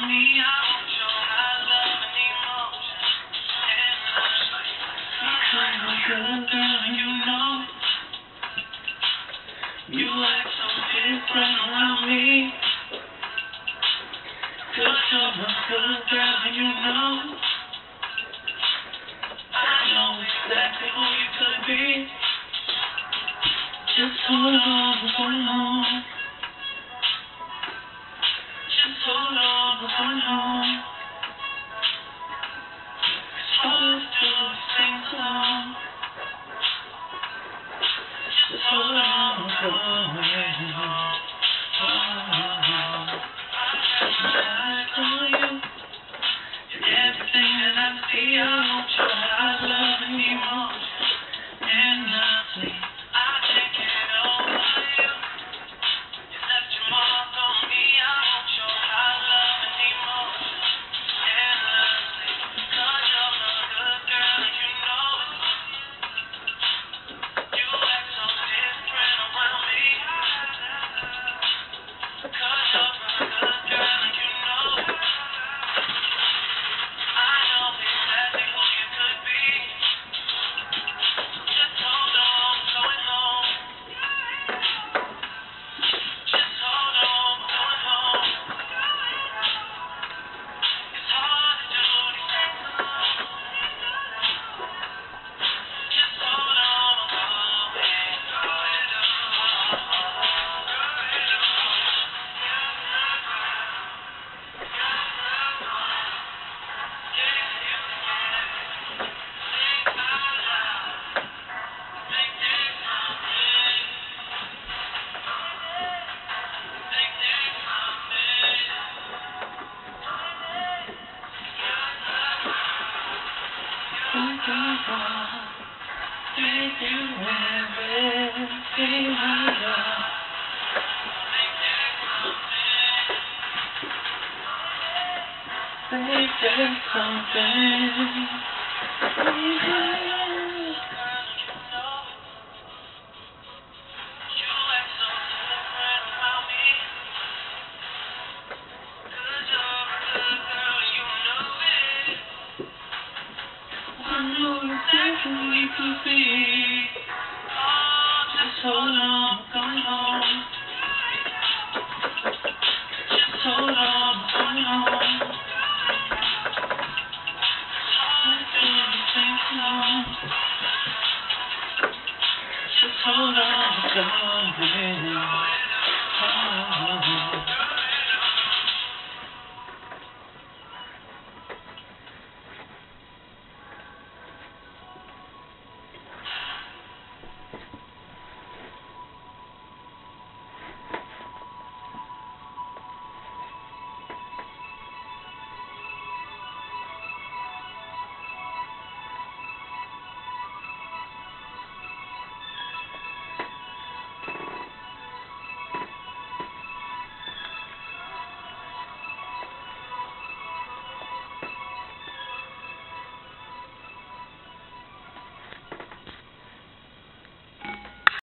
me, I won't show my love and emotion. And I'm like, you're a good girl and you know. You act so different around me. 'Cause you're a good girl and you know. I know exactly who you could be. Just hold on, we're going home. Just hold on, we're going home. It's hard to do these things alone. Just hold on, we're going home. I tell you, you're everything that I see. I want your eyes, love, and emotion. Endlessly, I can't get over you. You left your mark on me. I want your eyes, love, and emotion. Endlessly, 'cause you're a good girl and you know it. You act so different around me. 'Cause you're a good girl and you know it. I know exactly who you could be. Just hold on, we're going home. Just hold on, we're going home. It's hard to do these things alone. Just hold on, we're going Make it something.